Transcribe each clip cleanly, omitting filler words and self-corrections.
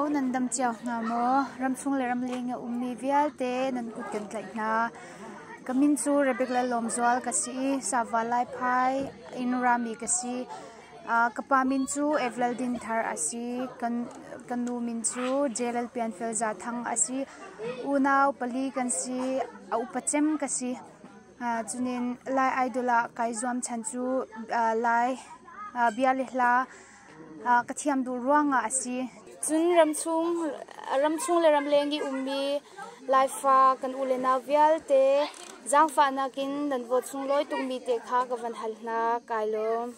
nan dam chiao nga mo ram chung le ram ling ummi vial te nan kut kan tlai na kamin chu Rebek Lallawmzuali kasi S.Vanlaiphai in rami kasi kapamin chu evlaldin thar asi kanu min chu jelal pian fel za thang asi unaw pali kan si upachem kasi chunin lai idola kaizwam chan chu lai bialehla kathiam du ruanga asi chun ramchung le ramlengi ummi laifa kan ulena vial te jangfa nakin dan vo chung loi tungmi te kha ka van halna kailom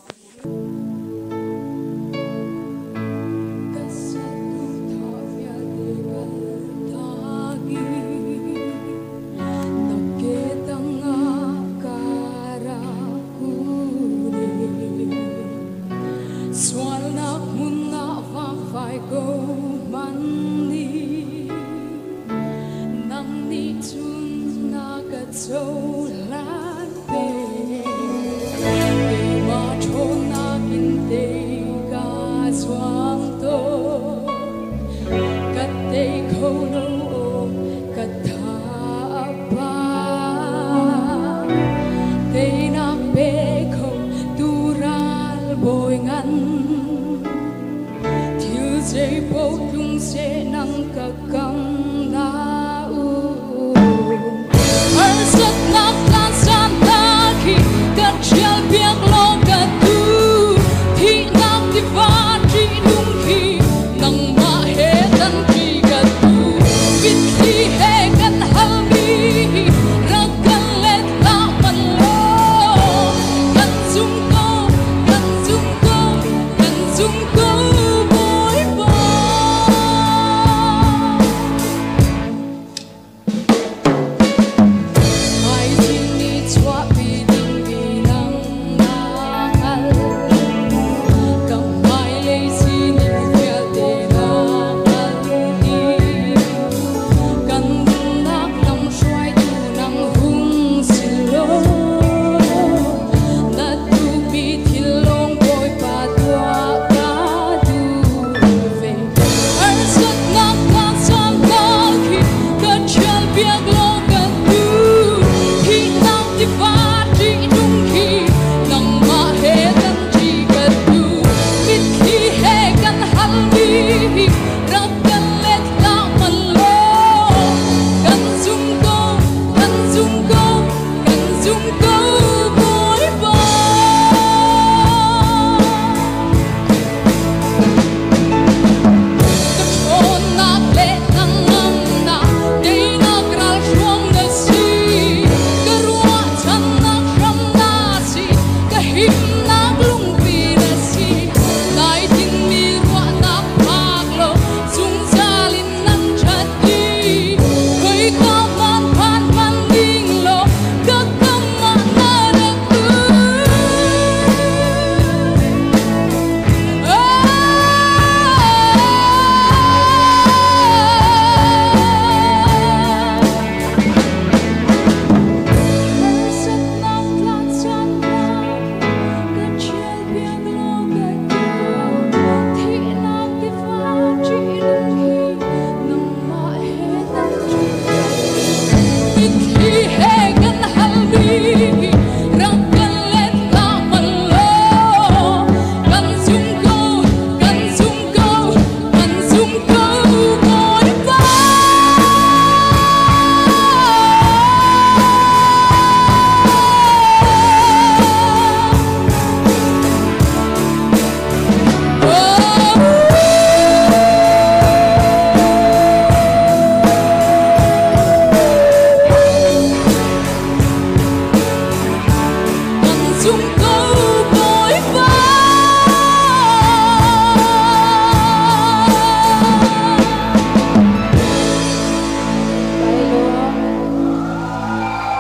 Zoom go.